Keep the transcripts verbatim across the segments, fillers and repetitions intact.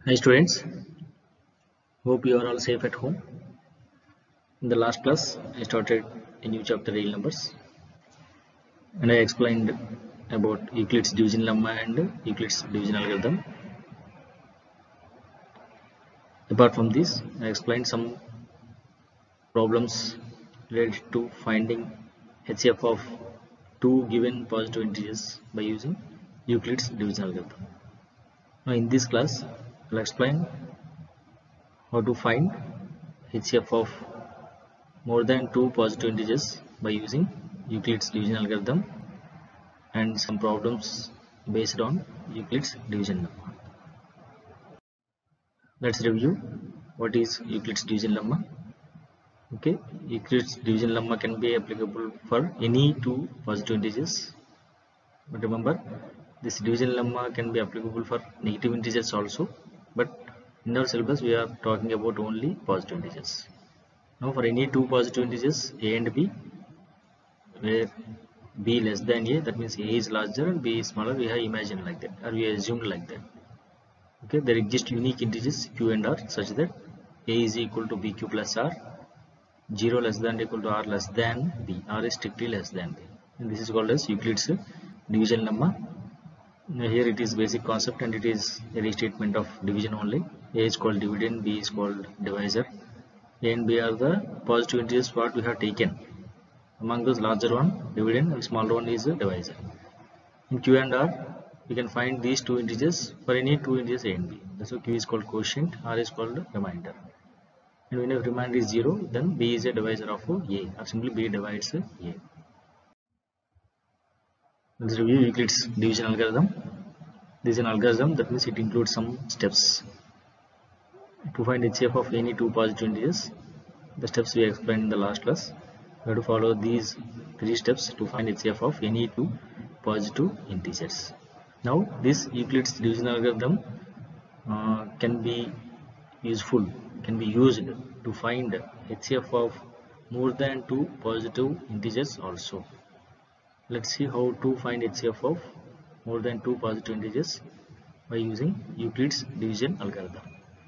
Hi students, hope you are all safe at home. In the last class, I started a new chapter real numbers and I explained about Euclid's division lemma and Euclid's division algorithm. Apart from this, I explained some problems related to finding H C F of two given positive integers by using Euclid's division algorithm. Now in this class, I will explain how to find H C F of more than two positive integers by using Euclid's division algorithm and some problems based on Euclid's division lemma. Let's review what is Euclid's division lemma. Okay, Euclid's division lemma can be applicable for any two positive integers, but remember this division lemma can be applicable for negative integers also, but in our syllabus we are talking about only positive integers. Now for any two positive integers a and b, where b less than a, that means a is larger and b is smaller, we have imagined like that, or we assumed like that. Okay, there exist unique integers q and r such that a is equal to bq plus r, zero less than or equal to r less than b, r is strictly less than b, and this is called as Euclid's division lemma. Here it is basic concept and it is a restatement of division only. A is called dividend, b is called divisor. A and b are the positive integers what we have taken. Among those, larger one dividend and smaller one is a divisor. In q and r, we can find these two integers for any two integers a and b. That's why q is called quotient, r is called remainder. And when a remainder is zero, then b is a divisor of a, or simply b divides a. Let's review Euclid's division algorithm. This is an algorithm, that means it includes some steps. To find H C F of any two positive integers, the steps we explained in the last class, we have to follow these three steps to find H C F of any two positive integers. Now this Euclid's division algorithm uh, can be useful, can be used to find H C F of more than two positive integers also. Let's see how to find H C F of more than two positive integers by using Euclid's division algorithm.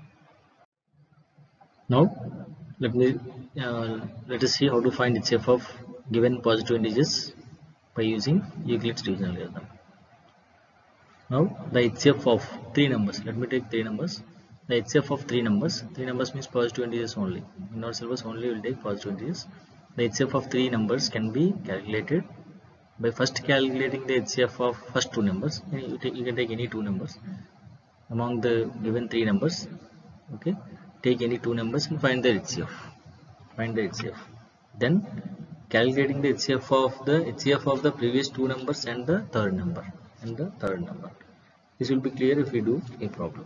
Now let me uh, let us see how to find H C F of given positive integers by using Euclid's division algorithm. Now the H C F of three numbers, let me take three numbers. The H C F of three numbers, three numbers means positive integers only. In our syllabus only we will take positive integers. The H C F of three numbers can be calculated by first calculating the H C F of first two numbers. You, take, you can take any two numbers among the given three numbers. Okay, take any two numbers and find the H C F. Find the H C F. Then calculating the H C F of the H C F of the previous two numbers and the third number and the third number. This will be clear if we do a problem.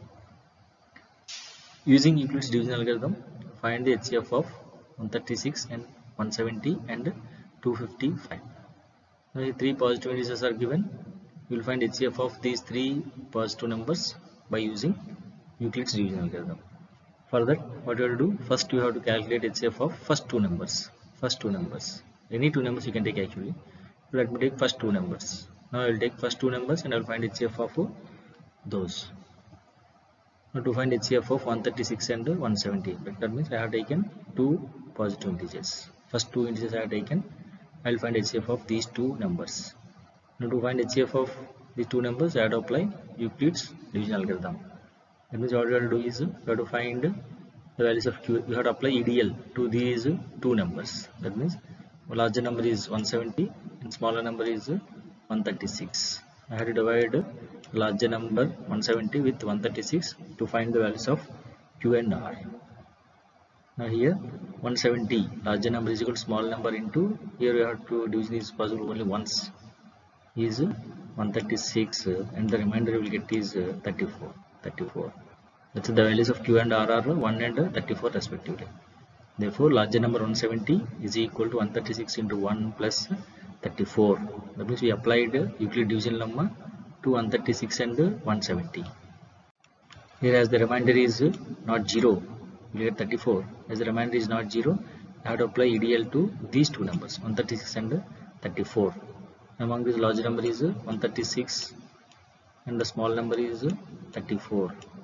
Using Euclid's division algorithm, find the H C F of one thirty-six and one seventy and two fifty-five. Now, three positive integers are given. You will find H C F of these three positive numbers by using Euclid's division algorithm. For that, what you have to do? First, you have to calculate H C F of first two numbers. First two numbers. Any two numbers you can take actually. Let me take first two numbers. Now I will take first two numbers and I will find H C F of those. Now to find H C F of one thirty-six and one seventy. That means I have taken two positive integers. First two integers I have taken. I will find H C F of these two numbers. Now to find H C F of these two numbers, I have to apply Euclid's division algorithm. That means what you have to do is you have to find the values of q. You have to apply E D L to these two numbers. That means larger number is one seventy and smaller number is one thirty-six. I have to divide larger number one seventy with one thirty-six to find the values of q and r. Now here one seventy, larger number is equal to small number into, here we have to division is possible only once, is one thirty-six and the remainder we will get is thirty-four. thirty-four. That's the values of q and r are one and thirty-four respectively. Therefore larger number one seventy is equal to one thirty-six into one plus thirty-four. That means we applied Euclid division lemma to one thirty-six and one seventy. Here as the remainder is not zero, we get thirty-four. As the remainder is not zero, I have to apply E D L to these two numbers, one thirty-six and thirty-four. Among this large number is one thirty-six and the small number is thirty-four.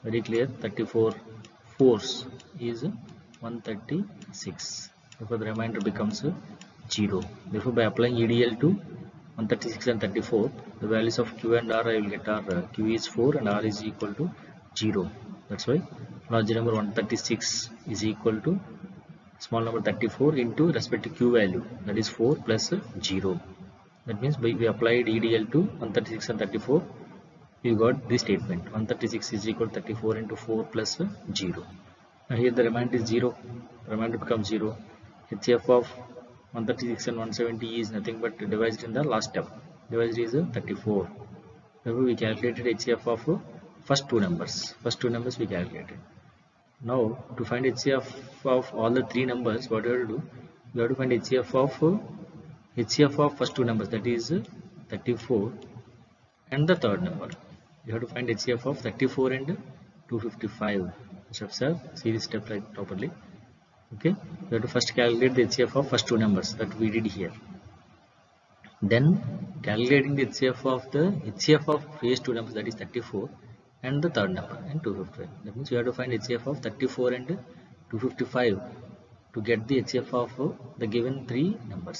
Very clear. thirty-four fours is one hundred thirty-six. Therefore the remainder becomes zero. Therefore by applying E D L to one hundred thirty-six and thirty-four, the values of Q and R I will get are uh, Q is four and R is equal to zero. That's why large number one hundred thirty-six is equal to small number thirty-four into respective Q value, that is four plus zero. That means by we applied E D L to one hundred thirty-six and thirty-four, we got this statement one hundred thirty-six is equal to thirty-four into four plus zero. Now here the remainder is zero, remainder becomes zero. H F of one hundred thirty-six and one hundred seventy is nothing but divided in the last step. Divised is thirty-four. Therefore we calculated H C F of first two numbers. First two numbers we calculated. Now to find H C F of all the three numbers, what we have to do? We have to find H C F of H C F of first two numbers, that is thirty-four and the third number. You have to find H C F of thirty-four and two hundred fifty-five. Steps are series step right properly. Okay, we have to first calculate the H C F of first two numbers that we did here. Then calculating the H C F of the H C F of previous two numbers, that is thirty-four and the third number and two hundred fifty-five. That means we have to find H C F of thirty-four and two hundred fifty-five to get the H C F of the given three numbers.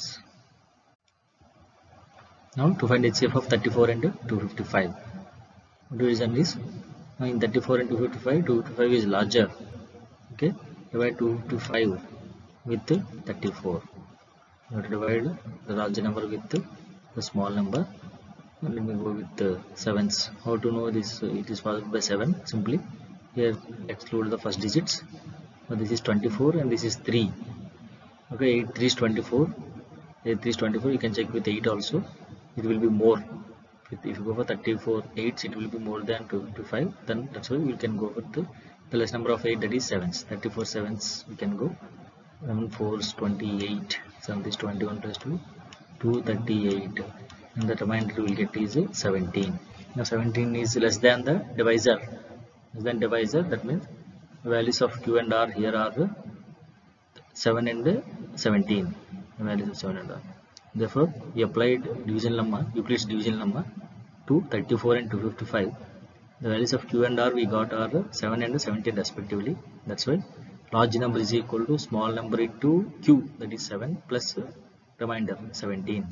Now to find H C F of thirty-four and two hundred fifty-five, what do we reason is, now in thirty-four and two hundred fifty-five, two hundred fifty-five is larger. Okay, divide two hundred fifty-five with thirty-four. You have to divide the larger number with the small number. Let me go with the sevens. How to know this? It is followed by seven. Simply here exclude the first digits. So this is twenty-four and this is three. Okay, eight three is twenty-four. eight three is twenty-four. You can check with eight also. It will be more. If you go for thirty-four eights, it will be more than two hundred fifty-five. Then that's why we can go with the, the less number of eight, that is sevens. thirty-four sevens we can go. seven fours twenty-eight. seven is twenty-one plus two, two hundred thirty-eight. And the remainder we will get is seventeen. Now seventeen is less than the divisor. Less than divisor, that means the values of Q and R here are seven and seventeen. The values of seven and R. Therefore, we applied division lemma, Euclid's division lemma to thirty-four and two hundred fifty-five. The values of Q and R we got are seven and seventeen respectively. That's why large number is equal to small number into Q, that is seven plus remainder seventeen.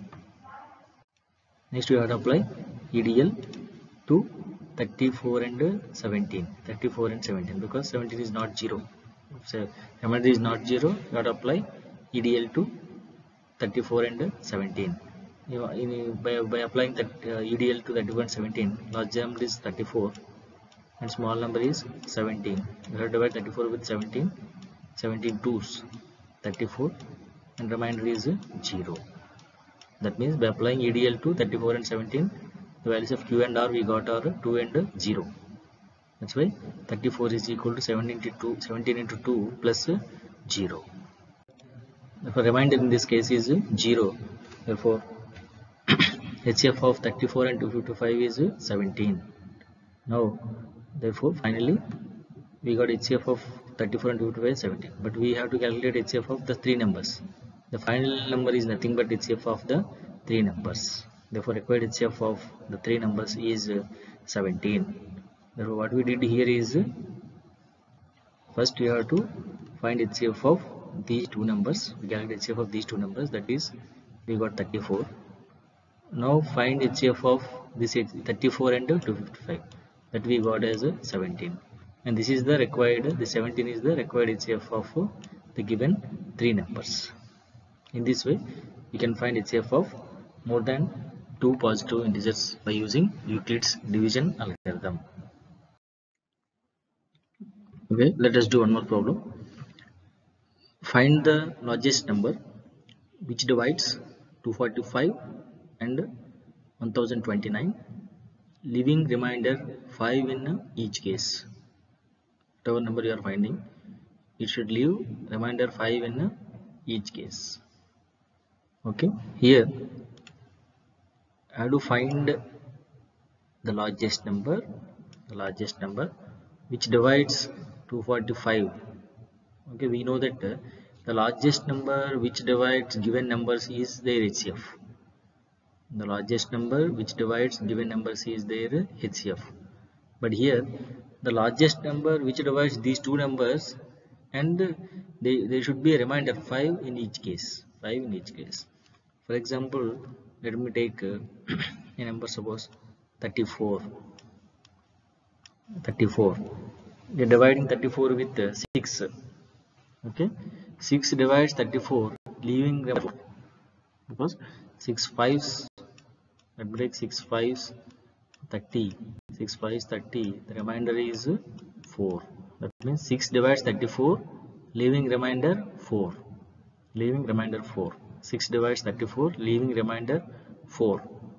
Next we have to apply E D L to thirty-four and seventeen. thirty-four and seventeen, because seventeen is not zero. So remainder is not zero. You have to apply E D L to thirty-four and seventeen. You know, in, by, by applying that uh, E D L to thirty-four and seventeen, large number is thirty-four and small number is seventeen. You have to divide thirty-four with seventeen. seventeen twos, thirty-four, and remainder is zero. That means by applying E D L to thirty-four and seventeen, the values of Q and R we got are two and zero. That's why thirty-four is equal to seventeen into two, seventeen into two plus zero. Therefore remainder in this case is zero. Therefore H C F of thirty-four and two hundred fifty-five is seventeen. Now therefore finally we got H C F of thirty-four and two hundred fifty-five is seventeen, but we have to calculate H C F of the three numbers. The final number is nothing but H C F of the three numbers. Therefore required H C F of the three numbers is seventeen. Therefore what we did here is, first we have to find H C F of these two numbers. We calculate H C F of these two numbers, that is we got thirty-four. Now find H C F of this thirty-four and two hundred fifty-five, that we got as seventeen. And this is the required, the seventeen is the required H C F of the given three numbers. In this way we can find H C F of more than two positive integers by using Euclid's division algorithm. Okay, let us do one more problem. Find the largest number which divides two hundred forty-five and one thousand twenty-nine, leaving remainder five in each case. Whatever number you are finding, it should leave remainder five in each case. Okay, here I have to find the largest number, the largest number which divides two hundred forty-five. Okay, we know that uh, the largest number which divides given numbers is their H C F. The largest number which divides given numbers is their H C F. But here the largest number which divides these two numbers, and they, there should be a remainder five in each case, five in each case. For example, let me take uh, a number, suppose thirty-four. thirty-four. We are dividing thirty-four with uh, six. Okay, six divides thirty-four, leaving four, because six fives, that breaks six fives, thirty. six fives, thirty. The remainder is four. That means six divides thirty-four, leaving remainder four. Leaving remainder four. six divides thirty-four, leaving remainder four.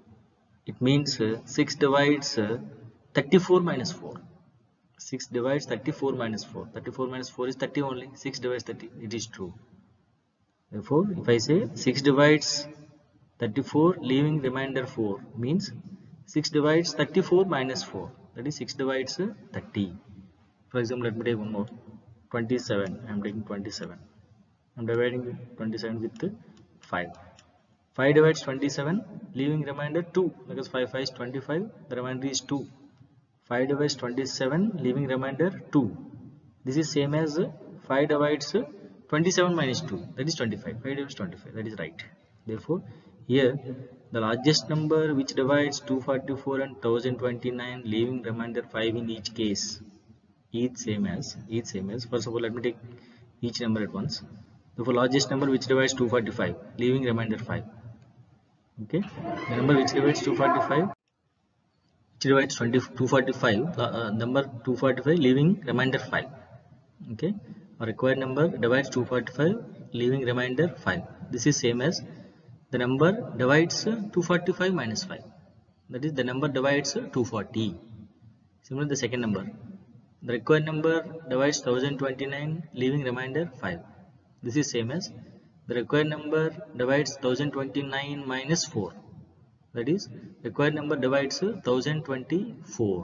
It means uh, six divides uh, thirty-four minus four. six divides thirty-four minus four. thirty-four minus four is thirty only. six divides thirty. It is true. Therefore, if I say six divides thirty-four, leaving remainder four, means six divides thirty-four minus four. That is six divides uh, thirty. For example, let me take one more. twenty-seven. I am taking twenty-seven. I am dividing twenty-seven with uh, five. five divides twenty-seven, leaving remainder two, because five five is twenty-five, the remainder is two. five divides twenty-seven, leaving remainder two. This is same as five divides twenty-seven minus two, that is twenty-five. five divides twenty-five, that is right. Therefore, here the largest number which divides two hundred forty-four and one thousand twenty-nine, leaving remainder five in each case, each same as each same as first of all, let me take each number at once. Therefore, largest number which divides two hundred forty-five, leaving remainder five. Okay, the number which divides two hundred forty-five, which divides two hundred forty-five, uh, number two hundred forty-five, leaving remainder five. Okay, our required number divides two hundred forty-five, leaving remainder five. This is same as the number divides uh, two hundred forty-five minus five, that is the number divides uh, two hundred forty. Similarly, the second number, the required number divides one thousand twenty-nine, leaving remainder five. This is same as the required number divides one thousand twenty-nine minus four, that is required number divides one thousand twenty-four.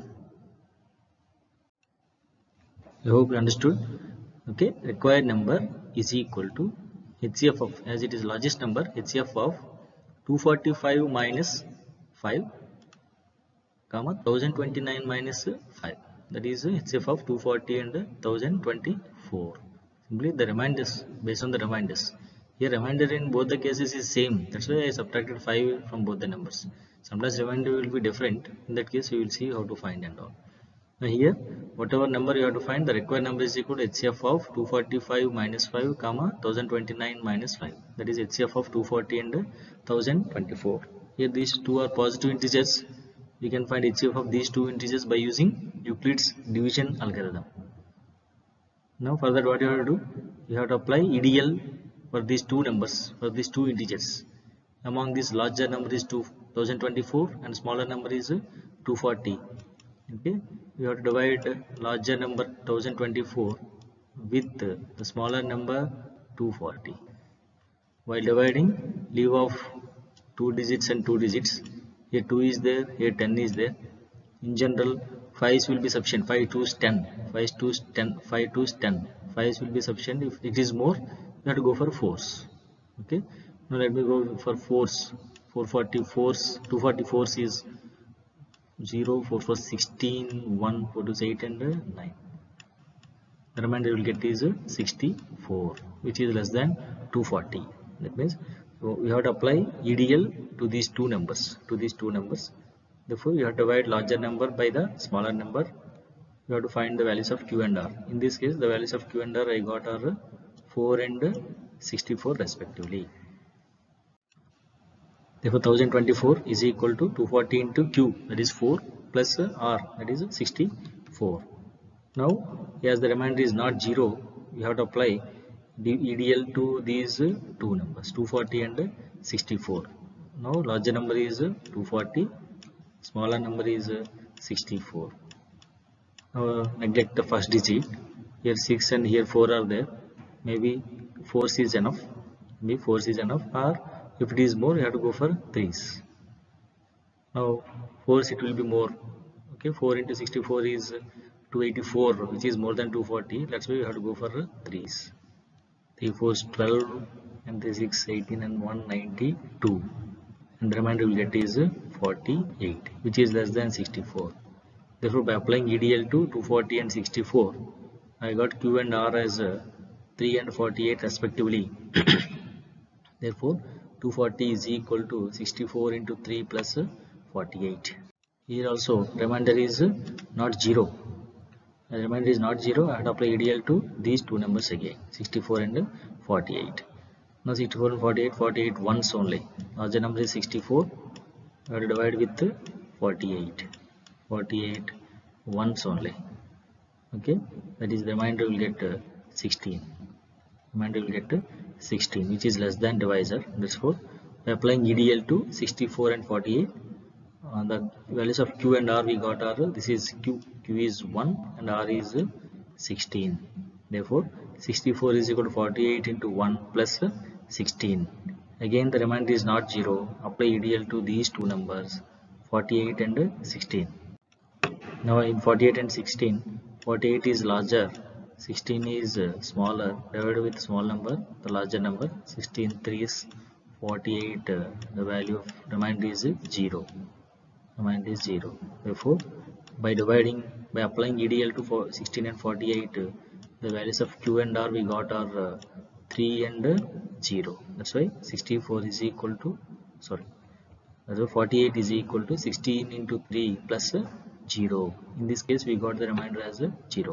I hope you understood. Okay, required number is equal to H C F of, as it is largest number, H C F of two hundred forty-five minus five, comma one thousand twenty-nine minus five, that is H C F of two hundred forty and one thousand twenty-four. Simply the reminders, based on the reminders. Here remainder in both the cases is same, that's why I subtracted five from both the numbers. Sometimes remainder will be different. In that case, you will see how to find and all. Now here, whatever number you have to find, the required number is equal to H C F of two hundred forty-five minus five, comma one thousand twenty-nine minus five, that is H C F of two hundred forty and one thousand twenty-four. Here these two are positive integers. We can find H C F of these two integers by using Euclid's division algorithm. Now for that, what you have to do, you have to apply E D L for these two numbers, for these two integers. Among these, larger number is two thousand twenty-four and smaller number is two hundred forty. Okay, we have to divide larger number one thousand twenty-four with the smaller number two hundred forty. While dividing, leave off two digits and two digits. Here two is there, here ten is there. In general, fives will be sufficient. five twos ten, five twos ten, five twos ten. fives will be sufficient. If it is more, you have to go for fours. Okay, now let me go for fours. four hundred forty fours, two hundred forty fours is zero, four four sixteen, one, four two eight and nine. The remainder you will get is sixty-four, which is less than two hundred forty. That means we have to apply E D L to these two numbers, to these two numbers. Therefore, you have to divide larger number by the smaller number. You have to find the values of Q and R. In this case, the values of Q and R I got are four and sixty-four respectively. Therefore, one thousand twenty-four is equal to two hundred forty into Q, that is four, plus R, that is sixty-four. Now, as the remainder is not zero, you have to apply the E D L to these two numbers, two hundred forty and sixty-four. Now, larger number is two hundred forty, smaller number is sixty-four. Now, neglect the first digit. Here six and here four are there. Maybe fours is enough. Maybe fours is enough. Or if it is more, you have to go for threes. Now, fours it will be more. Okay, four into sixty-four is two hundred eighty-four, which is more than two hundred forty. That's why you have to go for threes. three four is twelve, and three six, eighteen, and one ninety-two. And the remainder will get is forty-eight, which is less than sixty-four. Therefore, by applying E D L to two forty and sixty-four, I got Q and R as uh, three and forty-eight respectively. Therefore, two forty is equal to sixty-four into three plus uh, forty-eight. Here also remainder is uh, not zero. The remainder is not zero. I have to apply E D L to these two numbers again, sixty-four and forty-eight. Now sixty-four and forty-eight, forty-eight once only. Larger number is sixty-four. I have to divide with forty-eight. forty-eight once only. Okay, that is the remainder will get uh, sixteen. Remainder will get uh, sixteen, which is less than divisor. Therefore, by applying E D L to sixty-four and forty-eight, uh, the values of Q and R we got are uh, this is Q. Q is one and R is uh, sixteen. Therefore, sixty-four is equal to forty-eight into one plus uh, sixteen. Again, the remainder is not zero. Apply E D L to these two numbers, forty-eight and uh, sixteen. Now in forty-eight and sixteen, forty-eight is larger, sixteen is uh, smaller. Divided with small number, the larger number. sixteen three is forty-eight. Uh, the value of remainder is uh, zero. Remainder is zero. Therefore, by dividing, by applying E D L to sixteen and forty-eight, uh, the values of Q and R we got are uh, three and uh, zero. That's why sixty-four is equal to, sorry, that's why forty-eight is equal to sixteen into three plus uh, zero. In this case, we got the remainder as a zero.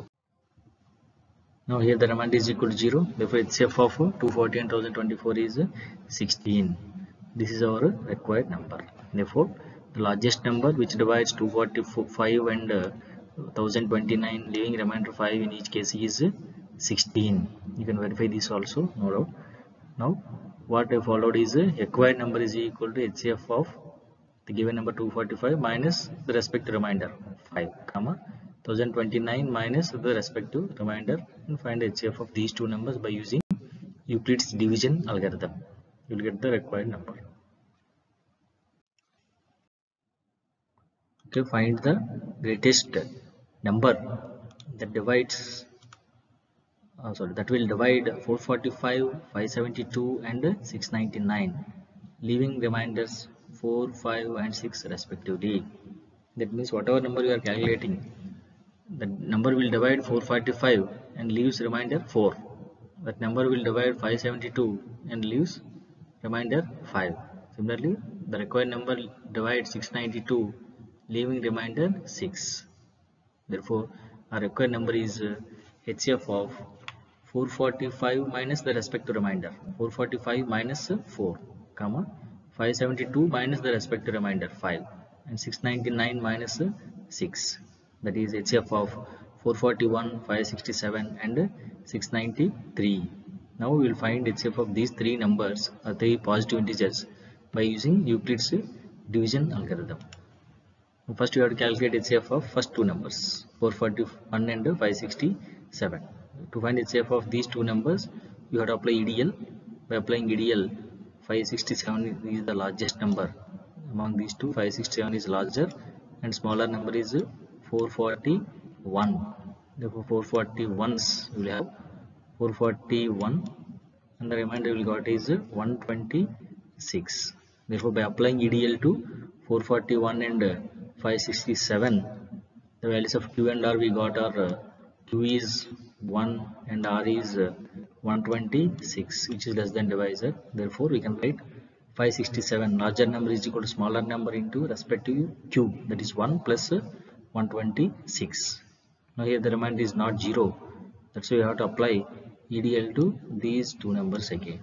Now here the remainder is equal to zero. Therefore, H C F of two forty and one thousand twenty-four is sixteen. This is our required number. Therefore, the largest number which divides two forty-five and uh, one thousand twenty-nine, leaving remainder five in each case, is sixteen. You can verify this also, no doubt. Now, what I followed is uh, acquired number is equal to H C F of the given number two forty-five minus the respective remainder five, comma one thousand twenty-nine minus the respective remainder, and find H C F of these two numbers by using Euclid's division algorithm. You will get the required number. Okay, find the greatest number that divides uh, sorry that will divide four forty-five, five seventy-two and six ninety-nine, leaving remainders four, five and six respectively. That means whatever number you are calculating, the number will divide four forty-five and leaves remainder four. That number will divide five seventy-two and leaves remainder five. Similarly, the required number divides six ninety-two, leaving remainder six. Therefore, our required number is uh, H C F of four forty-five minus the respective remainder, four forty-five minus uh, four, comma five seventy-two minus the respective remainder five, and six ninety-nine minus uh, six. That is H C F of four forty-one, five sixty-seven and six ninety-three. Now we will find H C F of these three numbers, or three positive integers, by using Euclid's division algorithm. First we have to calculate H C F of first two numbers, four forty-one and five sixty-seven. To find H C F of these two numbers, you have to apply E D L. By applying E D L, five sixty-seven is the largest number. Among these two, five sixty-seven is larger and smaller number is four forty-one. Therefore, four forty-ones will have four forty-one and the remainder will got is one twenty-six. Therefore, by applying E D L to four forty-one and five sixty-seven, the values of Q and R we got are uh, Q is one and R is uh, one twenty-six, which is less than divisor. Therefore, we can write five sixty-seven, larger number is equal to smaller number into respective Q, that is one plus uh, one twenty-six. Now here the remainder is not zero, that's why we have to apply E D L to these two numbers again.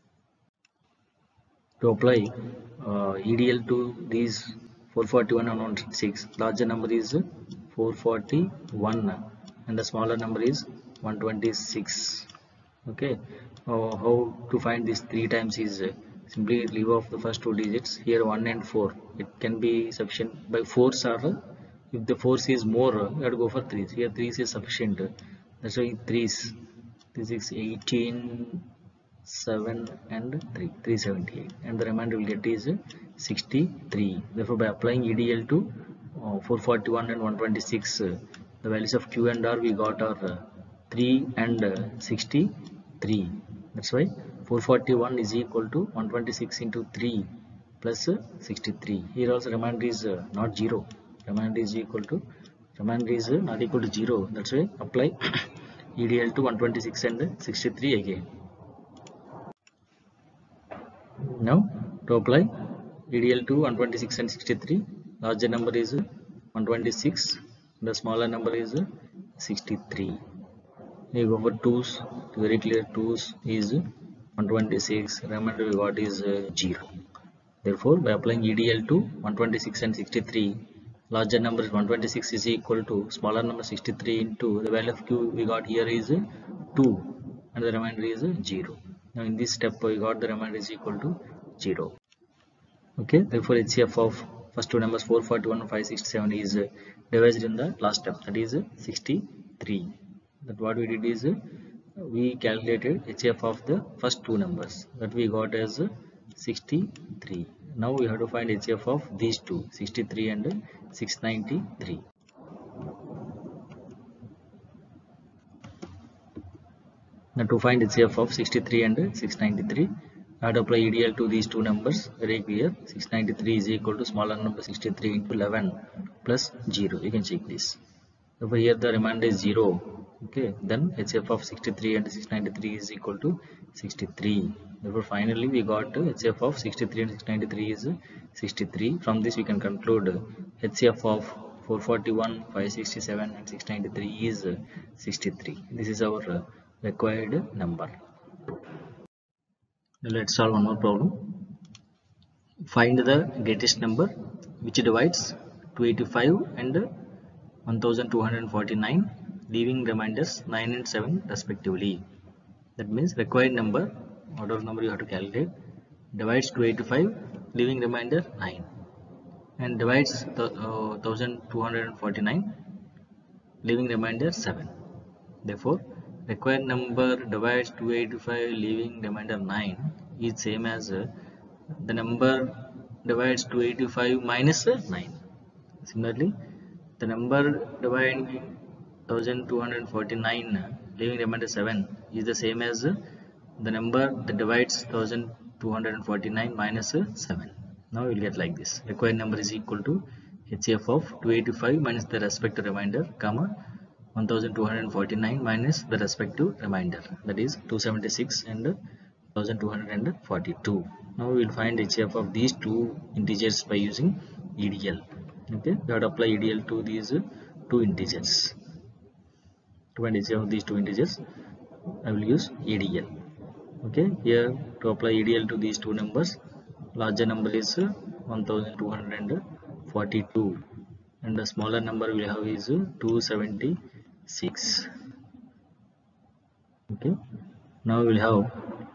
To apply uh, E D L to these four forty-one and one twenty-six, larger number is four forty-one and the smaller number is one twenty-six. Okay, uh, how to find this three times is uh, simply leave off the first two digits. Here one and four, it can be sufficient. By fours are, uh, if the fours is more, uh, you have to go for threes. Here threes is sufficient, that's why threes. This is eighteen, seven and three, three seventy-eight, and the remainder will get is sixty-three. Therefore, by applying E D L to uh, four forty-one and one twenty-six, uh, the values of Q and R we got are uh, three and uh, sixty-three. That's why four forty-one is equal to one twenty-six into three plus uh, sixty-three. Here also remainder is uh, not zero, remainder is equal to remainder is not equal to zero. That's why apply E D L to one twenty-six and sixty-three again. Now to apply E D L to one twenty-six and sixty-three, larger number is one twenty-six, the smaller number is sixty-three. We go for twos, very clear, twos is one twenty-six, remainder we got is uh, zero. Therefore, by applying E D L to one twenty-six and sixty-three, larger number is one twenty-six is equal to smaller number sixty-three into the value of Q we got here is two and the remainder is zero. Now in this step we got the remainder is equal to zero. Okay, therefore H C F of first two numbers four forty-one and five sixty-seven is divided in the last step, that is sixty-three. That what we did is we calculated H C F of the first two numbers, that we got as sixty-three. Now we have to find H C F of these two, sixty-three and six ninety-three. Now to find H C F of sixty-three and six ninety-three, I have to apply E D L to these two numbers. Very clear. six ninety-three is equal to smaller number sixty-three into eleven plus zero. You can check this. Over here the remainder is zero. Okay, then H C F of sixty-three and six ninety-three is equal to sixty-three. Therefore finally we got H C F of sixty-three and six ninety-three is sixty-three. From this we can conclude H C F of four forty-one, five sixty-seven and six ninety-three is sixty-three. This is our required number. Now let's solve one more problem. Find the greatest number which divides two eighty-five and one thousand two hundred forty-nine, leaving remainders nine and seven respectively. That means required number, order of number you have to calculate, divides two eighty-five, leaving remainder nine, and divides the, uh, one thousand two hundred forty-nine, leaving remainder seven. Therefore required number divides two eighty-five, leaving remainder nine is same as uh, the number divides two eighty-five minus uh, nine. Similarly, the number dividing one thousand two hundred forty-nine, leaving remainder seven is the same as uh, the number that divides one thousand two hundred forty-nine minus uh, seven. Now we will get like this. Required number is equal to H C F of two eighty-five minus the respective remainder, comma one thousand two hundred forty-nine minus the respective remainder, that is two seventy-six and one thousand two hundred forty-two. Now we will find H C F of these two integers by using E D L. Okay, we have to apply E D L to these two integers. To find H C F of these two integers, I will use E D L. Okay, here to apply E D L to these two numbers, larger number is one thousand two hundred forty-two and the smaller number we have is two seventy-six. Okay, now we will have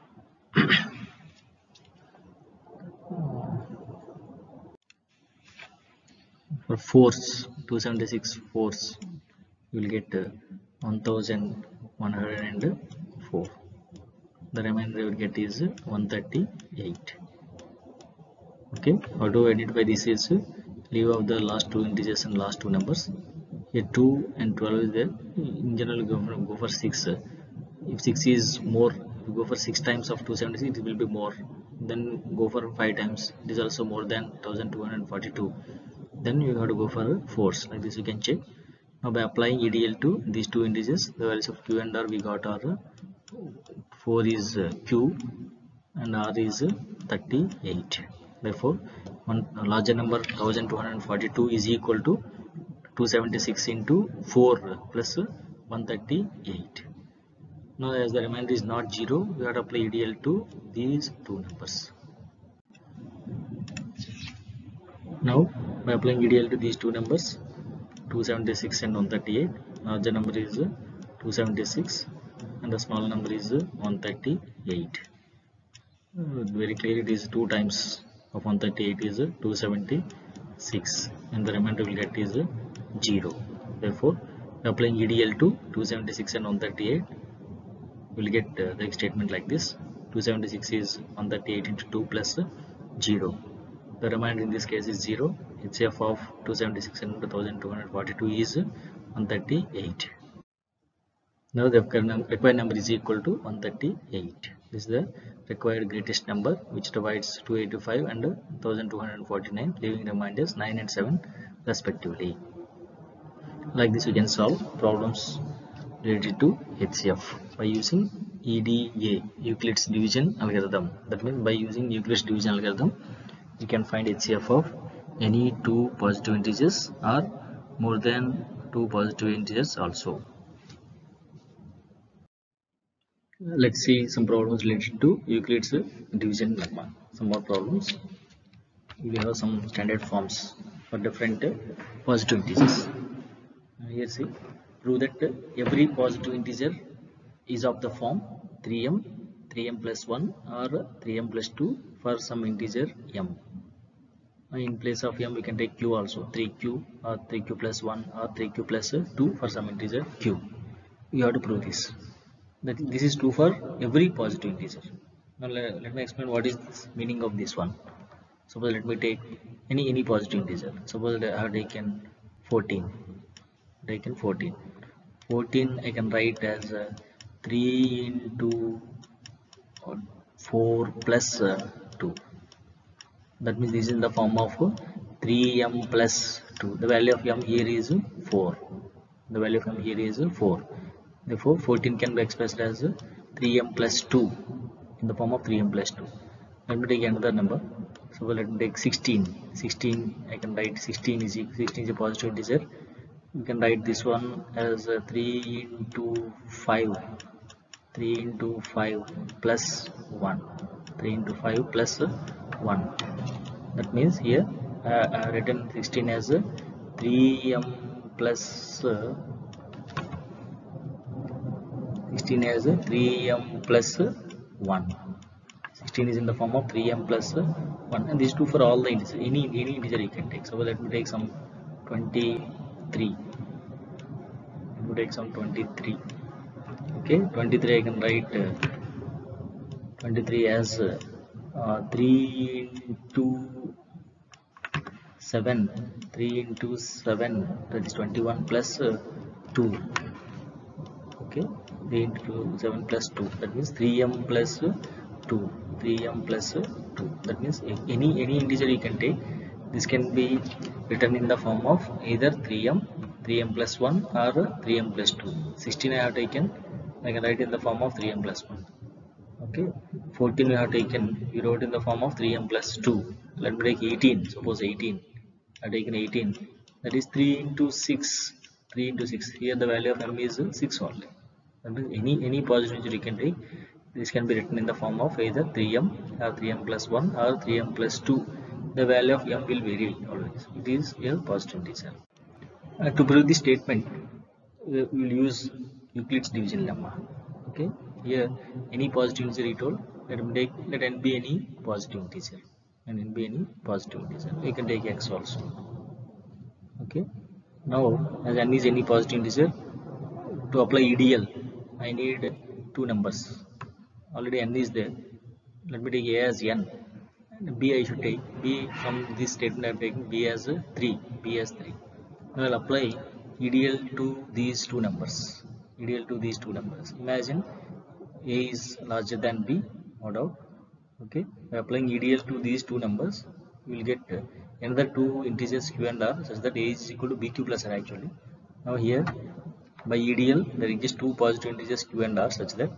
for fours, two seventy-six fours, you will get uh, one thousand one hundred four. The remainder you will get is one thirty-eight. Okay, how to identify this is leave out the last two integers and last two numbers. Here two and twelve is there. In general, go for, go for six. If six is more, if you go for six times of two seventy-six, it will be more. Then go for five times. It is also more than one thousand two hundred forty-two. Then you have to go for fours. Like this, you can check. Now by applying E D L to these two integers, the values of Q and R we got are four is Q and R is thirty-eight. Therefore, one larger number one thousand two hundred forty-two is equal to two seventy-six into four plus one thirty-eight. Now as the remainder is not zero, we have to apply E D L to these two numbers. Now by applying E D L to these two numbers, two seventy-six and one thirty-eight, larger number is two seventy-six and the smaller number is one thirty-eight. Very clear, it is two times of one thirty-eight is two seventy-six and the remainder will get is zero. Therefore, applying E D L to two seventy-six and one thirty-eight, we will get uh, the statement like this. two seventy-six is one thirty-eight into two plus zero. The remainder in this case is zero. H C F of two seventy-six and one thousand two hundred forty-two is one thirty-eight. Now the required number is equal to one thirty-eight. This is the required greatest number which divides two eighty-five and one thousand two hundred forty-nine, leaving remainders nine and seven respectively. Like this we can solve problems related to H C F by using E D A, Euclid's division algorithm. That means by using Euclid's division algorithm you can find H C F of any two positive integers or more than two positive integers also. Let's see some problems related to Euclid's division lemma. Some more problems. We have some standard forms for different positive integers. Here see, prove that every positive integer is of the form three m, three m plus one or three m plus two for some integer m. In place of m we can take q also, three q or three q plus one or three q plus two for some integer q. You have to prove this. That this is true for every positive integer. Now let, let me explain what is the meaning of this one. Suppose let me take any any positive integer. Suppose I have taken fourteen. Taken fourteen. fourteen I can write as uh, three into four plus uh, two. That means this is in the form of three m plus two. The value of m here is four. The value of m here is four. Therefore, fourteen can be expressed as three m plus two in the form of three m plus two. Let me take another number. So let me take sixteen. sixteen I can write sixteen is sixteen is a positive integer. You can write this one as three into five. three into five plus one. three into five plus one. That means here uh, I have written sixteen as three m plus uh, sixteen as three m plus one. sixteen is in the form of three m plus one, and this is true for all the integers. Any any integer you can take. So let me take some twenty-three. Let me take some twenty-three. Okay, twenty-three I can write uh, twenty-three as uh, uh, three into seven. three into seven, that is twenty-one plus uh, two. Okay, three into seven plus two, that means three m plus two. three m plus two, that means any any integer you can take. This can be written in the form of either three m, three m plus one or three m plus two. sixteen I have taken, I can write in the form of three m plus one. Okay, fourteen we have taken, we wrote in the form of three m plus two. Let me take eighteen. Suppose eighteen, I have taken eighteen, that is three into six. three into six, here the value of m is six only. That means any any positive integer you can take. This can be written in the form of either three m or three m plus one or three m plus two. The value of m will vary always. It is a positive integer. Uh, to prove this statement, we will use Euclid's division lemma. Okay, here any positive integer you told, let me take, let n be any positive integer, and n be any positive integer. We can take x also. Okay, now as n is any positive integer, to apply E D L, I need two numbers. Already n is there. Let me take a as n, and b I should take. B from this statement I am taking b as three. B as three. Now I will apply E D L to these two numbers. E D L to these two numbers. Imagine a is larger than b, no doubt. Okay. By applying E D L to these two numbers, we will get another two integers q and r, such that a is equal to bq plus r actually. Now here by E D L there exist two positive integers q and r, such that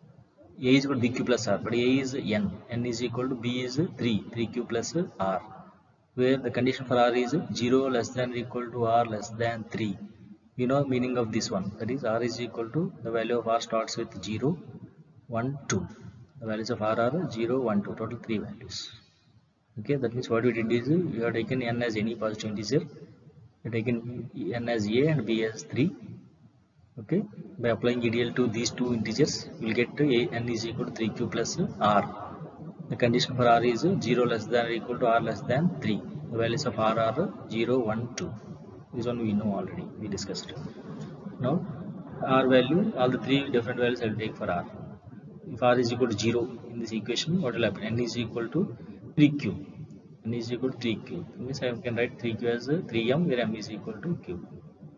a is equal to bq plus r, but a is n, n is equal to b is three, three q plus r, where the condition for r is zero less than or equal to r less than three. You know meaning of this one, that is r is equal to, the value of r starts with zero, one, two. The values of r are zero, one, two, total three values. Okay, that means what we did is we have taken n as any positive integer, we have taken n as a and b as three. Okay, by applying E D L to these two integers, we will get a n is equal to three q plus r. The condition for r is zero less than or equal to r less than three. The values of r are zero, one, two. This one we know already, we discussed. Now r value, all the three different values I will take for r. If r is equal to zero in this equation, what will happen? N is equal to three q. N is equal to three q. That means I can write three q as three m, where m is equal to q.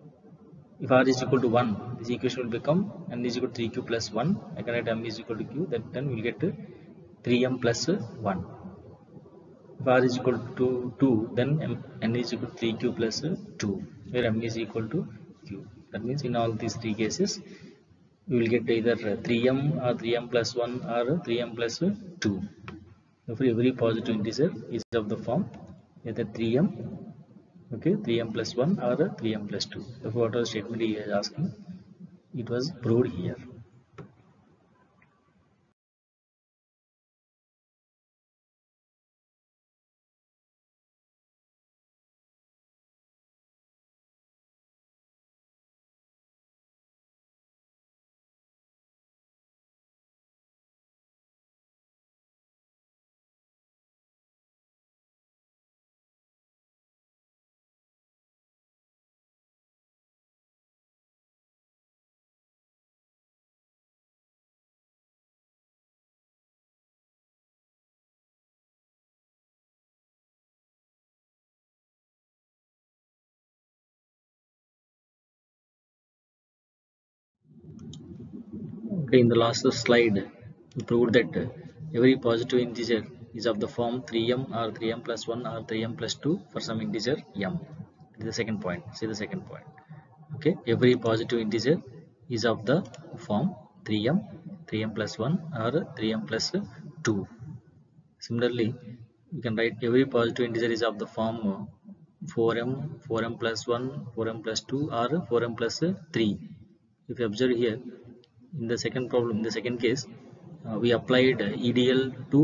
If r is equal to one, this equation will become n is equal to three q plus one. I can write m is equal to q, that then we will get three m plus one. If r is equal to two, then m, n is equal to three q plus two, where m is equal to q. That means in all these three cases we will get either three m or three m plus one or three m plus two. Therefore every positive integer is of the form either three m, okay, three m plus one or three m plus two. Therefore what was statement he is asking, it was proved here. Okay, in the last slide, we proved that every positive integer is of the form three m or three m plus one or three m plus two for some integer m. This is the second point. See the second point. Okay, every positive integer is of the form three m, three m plus one or three m plus two. Similarly, you can write every positive integer is of the form four m, four m plus one, four m plus two or four m plus three. If you observe here, in the second problem, in the second case, uh, we applied E D L to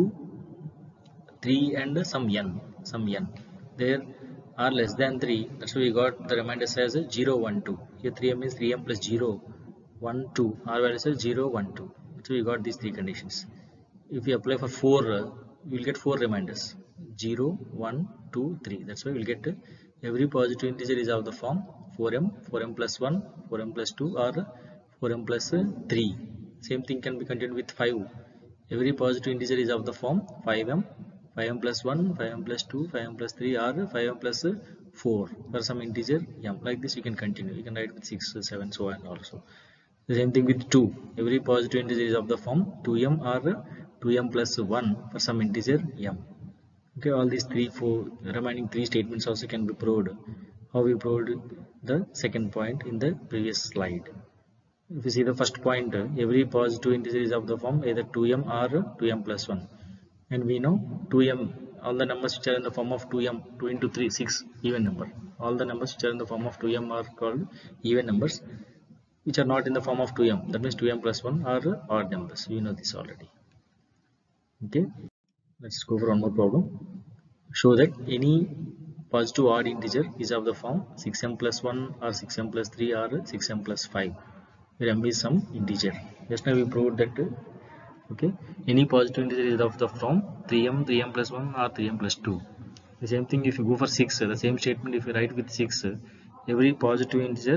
three and some n, some n. There are less than three, that's why we got the reminders as zero, one, two. Here three m is three m plus zero, one, two. R values are zero, one, two. So we got these three conditions. If we apply for four, uh, we will get four reminders zero, one, two, three. That's why we will get uh, every positive integer is of the form four m, four m plus one, four m plus two or four m plus three. Same thing can be continued with five. Every positive integer is of the form five m, five m plus one, five m plus two, five m plus three or five m plus four for some integer m. Like this you can continue. You can write with six, seven, so on also. The same thing with two. Every positive integer is of the form two m or two m plus one for some integer m. Okay, all these three, four remaining three statements also can be proved. How we proved the second point in the previous slide. If you see the first point, every positive integer is of the form either two m or two m plus one. And we know two m, all the numbers which are in the form of two m, two into three, six, even number. All the numbers which are in the form of two m are called even numbers, which are not in the form of two m. That means two m plus one are odd numbers. We know this already. Okay, let's go for one more problem. Show that any positive odd integer is of the form six m plus one or six m plus three or six m plus five, where m is some integer. Just now we proved that okay, any positive integer is of the form three m, three m plus one or three m plus two. The same thing if you go for six, the same statement if you write with six, every positive integer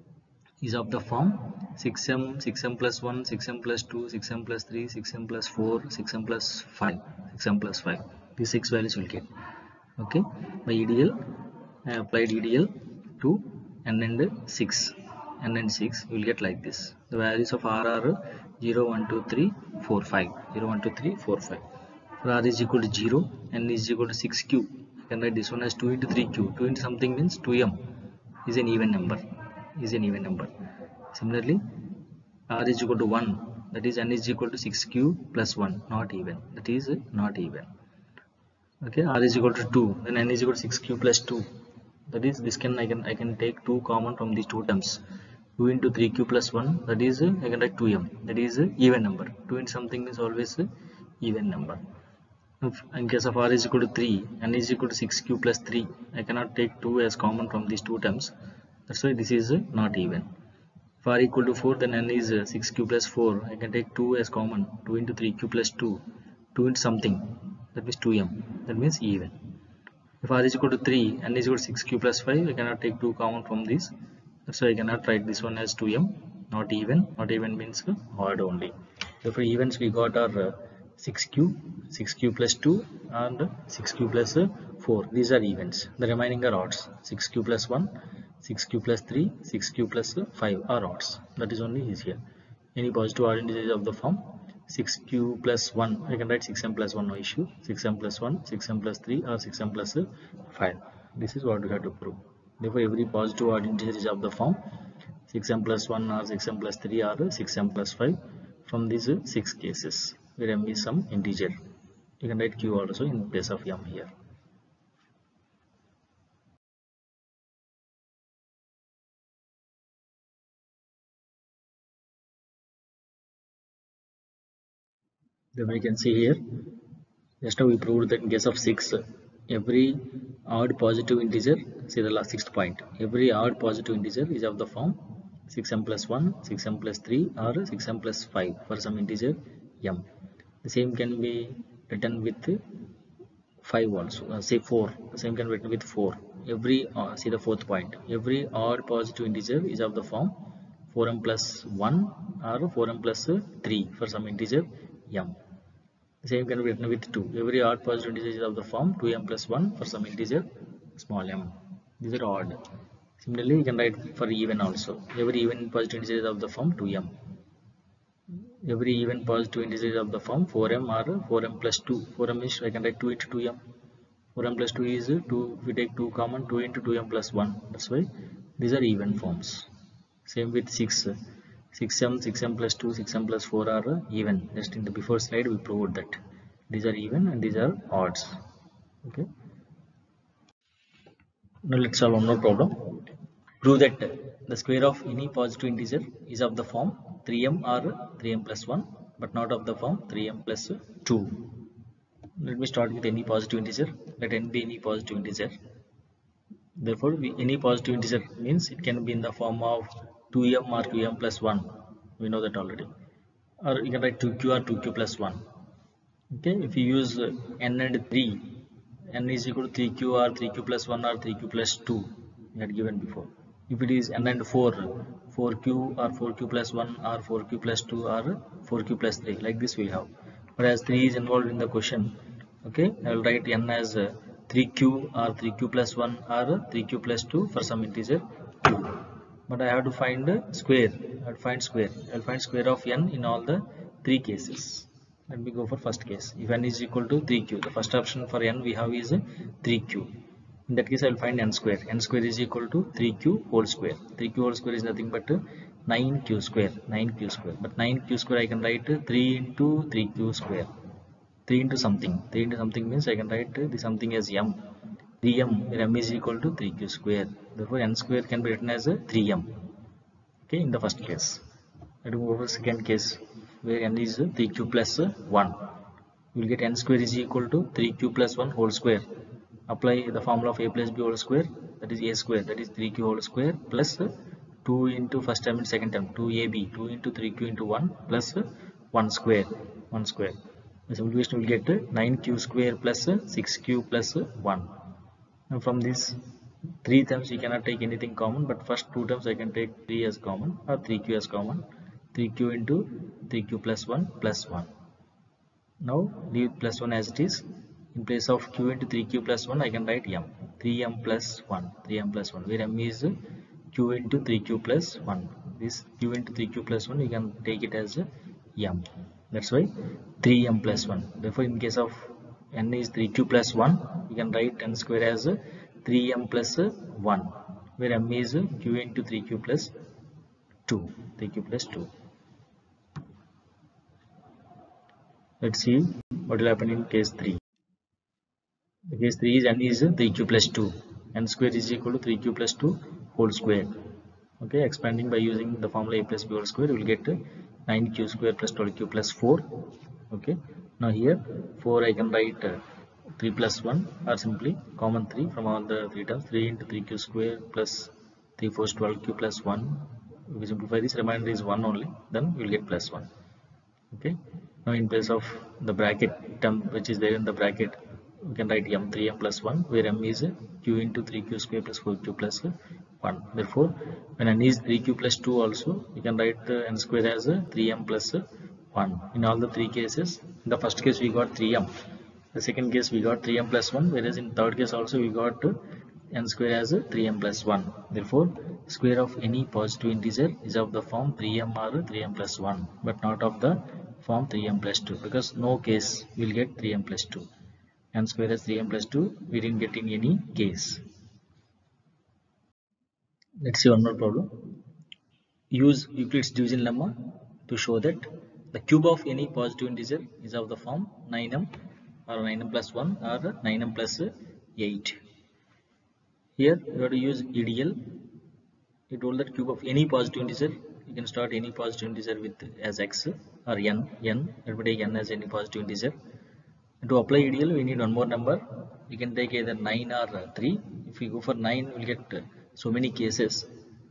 is of the form six m, six m plus one, six m plus two, six m plus three, six m plus four, six m plus five, six m plus five. These six values will get. Okay, by E D L, I applied E D L to n and six. N and six, you will get like this. The values of R are zero, one, two, three, four, five. zero, one, two, three, four, five. For R is equal to zero, N is equal to six Q. You can write this one as two into three Q. two into something means two m is an even number. Is an even number. Similarly, R is equal to one. That is N is equal to six Q plus one. Not even. That is not even. Okay, R is equal to two. Then N is equal to six Q plus two. That is, this can I can I can take two common from these two terms. two into three Q plus one, that is I can write two m. That is even number. two into something is always even number. If in case of R is equal to three, N is equal to six Q plus three, I cannot take two as common from these two terms. That's why this is not even. If R equal to four, then N is six Q plus four. I can take two as common. two into three Q plus two. two into something. That means two m. That means even. If R is equal to three, N is equal to six Q plus five, I cannot take two common from this. That's why I cannot write this one as two m. Not even. Not even means odd only. Therefore, evens we got are uh, six Q, six Q plus two and six Q plus four. These are evens. The remaining are odds. six Q plus one, six Q plus three, six Q plus five are odds. That is only is here. Any positive odd integers of the form six Q plus one, I can write six m plus one, no issue. six m plus one, six m plus three or six m plus five. This is what we have to prove. Therefore, every positive odd integer is of the form six m plus one or six m plus three or six m plus five from these six cases where m is some integer. You can write q also in place of m here. Then we can see here, just now we proved that in case of six, every odd positive integer, see the last sixth point, every odd positive integer is of the form six m plus one, six m plus three or six m plus five for some integer m. The same can be written with five also, uh, say four, the same can be written with four. Every, uh, see the fourth point, every odd positive integer is of the form four m plus one or four m plus three for some integer m. The same can be written with two. Every odd positive integer is of the form two m plus one for some integer small m. These are odd. Similarly, you can write for even also. Every even positive integer is of the form two m. Every even positive integer is of the form four m or four m plus two. four m is, I can write two into two m. four m plus two is two. If we take two common, two into two m plus one. That's why these are even forms. Same with six. six m, six m plus two, six m plus four are even. Just in the before slide we proved that these are even and these are odds. Okay. Now let's solve one more problem. Prove that the square of any positive integer is of the form three m or three m plus one, but not of the form three m plus two. Let me start with any positive integer. Let n be any positive integer. Therefore, we, any positive integer means it can be in the form of two m or two m plus one. We know that already. Or you can write two q or two q plus one. Okay, if you use uh, n and three, n is equal to three q or three q plus one or three q plus two, we had given before. If it is n and four, four q or four q plus one or four q plus two or four q plus three, like this we have. But as three is involved in the question, okay, I will write n as uh, three q or three q plus one or three q plus two for some integer q. But I have to find the square. I have to find square. I will find square of n in all the three cases. Let me go for first case. If n is equal to three q, the first option for n we have is three q. In that case, I will find n square. N square is equal to three q whole square. three q whole square is nothing but nine q square. nine q square. But nine q square I can write three into three q square. three into something. three into something means I can write the something as m. three m, where m is equal to three q square. Therefore, n square can be written as three m. Okay, in the first case. Let me go for second case where n is three q plus one. You will get n square is equal to three q plus one whole square. Apply the formula of a plus b whole square, that is a square, that is three q whole square plus two into first term and second term, two a b, two into three q into one plus one square, one square. The simplification will get nine q square plus six q plus one. Now from these three terms you cannot take anything common, but first two terms I can take three as common or three q as common. three q into three q plus one plus one. Now leave plus one as it is. In place of q into three q plus one I can write m. three m plus one. three m plus one, where m is q into three q plus one. This q into three q plus one you can take it as m. That's why three m plus one. Therefore, in case of n is three q plus one, you can write n square as three m plus one, where m is q into three q plus two. three q plus two. Let's see what will happen in case three. The case three is n is three q plus two. N square is equal to three q plus two whole square. Okay, expanding by using the formula a plus b whole square, we will get nine q square plus twelve q plus four. Okay, now here four I can write uh, three plus one, or simply common three from all the three terms. three into three q square plus three fours twelve q plus one. If we simplify this, remainder is one only, then we will get plus one. Okay, now in place of the bracket term which is there in the bracket, we can write m three m plus one, where m is q into three q square plus four q plus one. Therefore, when n is three q plus two also, you can write the n square as three m plus one. In all the three cases, in the first case we got three m, the second case we got three m plus one, whereas in third case also we got n square as three m plus one. Therefore, square of any positive integer is of the form three m or three m plus one, but not of the form three m plus two, because no case we will get three m plus two. N square as three m plus two, we didn't get in any case. Let's see one more problem. use Euclid's division lemma to show that the cube of any positive integer is of the form nine m or nine m plus one or nine m plus eight. Here you have to use E D L. We told that cube of any positive integer, you can start any positive integer with as x or n, n, everybody take n as any positive integer. And to apply E D L, we need one more number. We can take either nine or three. If we go for nine, we will get so many cases.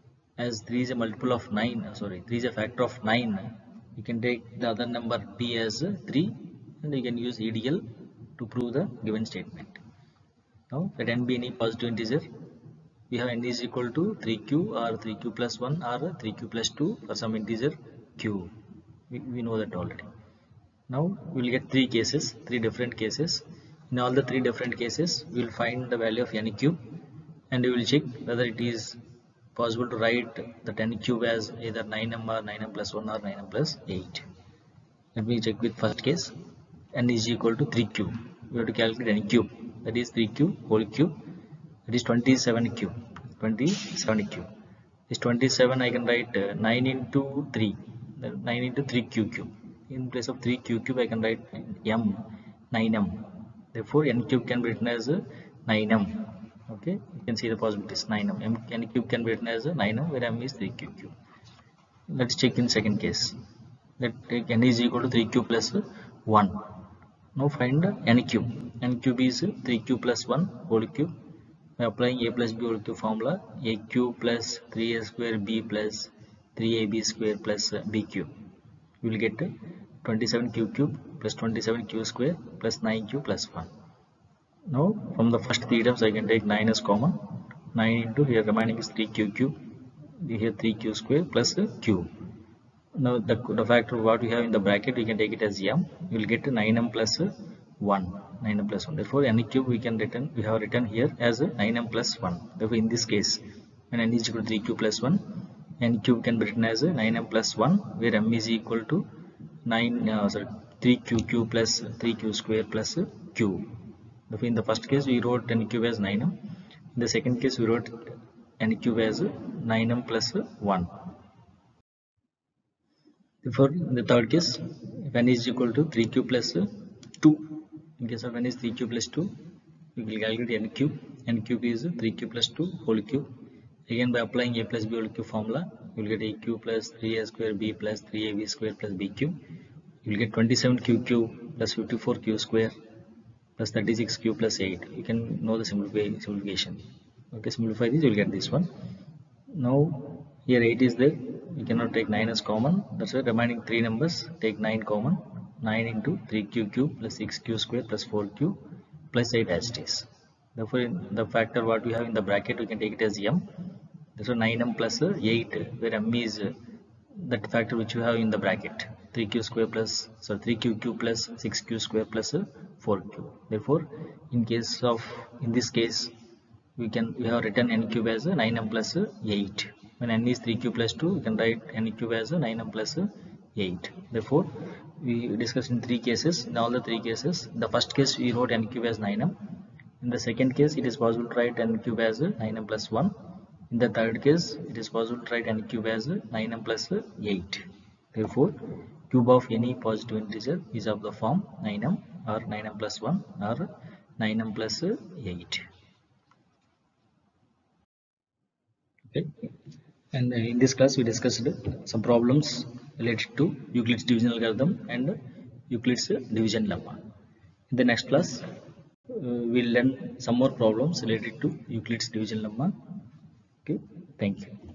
As three is a multiple of nine, sorry, three is a factor of nine, you can take the other number p as three and you can use E D L to prove the given statement. Now let n be any positive integer. We have n is equal to three q or three q plus one or three q plus two for some integer q. We, we know that already. Now we will get three cases, three different cases. In all the three different cases, we will find the value of n cube and we will check whether it is possible to write the ten cube as either nine m or nine m plus one or nine m plus eight. Let me check with first case. N is equal to three cube. We have to calculate n cube. That is three cube whole cube. That is twenty-seven cube. twenty-seven cube. This twenty-seven I can write uh, nine into three. nine into three q cube. In place of three q cube I can write m, nine m. Therefore n cube can be written as uh, nine m. Okay, you can see the possibilities. nine m. M n cube can be written as a nine m, where m is three q cube. Let's check in second case. Let take n is equal to three q plus one. Now find n cube. N cube is three q plus one whole cube. By applying a plus b whole cube formula, a cube plus three a square b plus three a b square plus b cube. You will get twenty-seven q cube plus twenty-seven q square plus nine q plus one. Now from the first three terms I can take nine as common. nine into here remaining is three q cube. Here three q square plus q. Now the, the factor what we have in the bracket we can take it as m. You will get nine m plus one. nine m plus one. Therefore n cube we can return we have written here as nine m plus one. Therefore in this case when n is equal to three q plus one, n cube can be written as nine m plus one, where m is equal to nine uh, sorry three q cube plus three q square plus q. Therefore in the first case we wrote n cube as nine m. In the second case we wrote n cube as nine m plus one. Therefore in the third case, if n is equal to three q plus two, in case of n is three q plus two, we will calculate n cube. N cube is three q plus two whole cube. Again by applying a plus b whole cube formula, you will get a cube plus three a square b plus three a b square plus b cube. You will get twenty-seven q cube plus fifty-four q square plus thirty-six q plus eight. You can know the simplification. Okay, simplify this, you will get this one. Now here eight is there. You cannot take nine as common. That's why remaining three numbers take nine common. nine into three q cube plus six q square plus four q plus eight as it is. Therefore in the factor what we have in the bracket we can take it as m. Therefore nine m plus eight, where m is that factor which you have in the bracket, three q square plus so three q cube plus six q square plus four q. Therefore in case of in this case we can we have written n cube as nine m plus eight. When n is three q plus two, you can write n cube as nine m plus eight. Therefore we discussed in three cases. In all the three cases, the first case we wrote n cube as nine m. In the second case it is possible to write n cube as nine m plus one. In the third case it is possible to write n cube as nine m plus eight. Therefore cube of any positive integer is of the form nine m or nine m plus one or nine m plus eight. Okay, and in this class we discussed some problems related to Euclid's division algorithm and Euclid's division lemma. In the next class, uh, we'll learn some more problems related to Euclid's division lemma. Okay, thank you.